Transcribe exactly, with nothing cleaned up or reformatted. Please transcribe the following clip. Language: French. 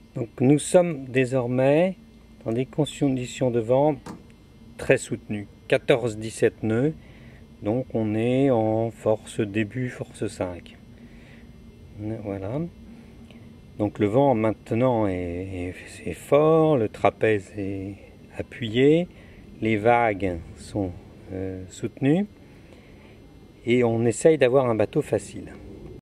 Donc nous sommes désormais dans des conditions de vent très soutenues, quatorze à dix-sept nœuds, donc on est en force début, force cinq. Voilà. Donc le vent maintenant est, est, est fort, le trapèze est appuyé, les vagues sont euh, soutenues et on essaye d'avoir un bateau facile.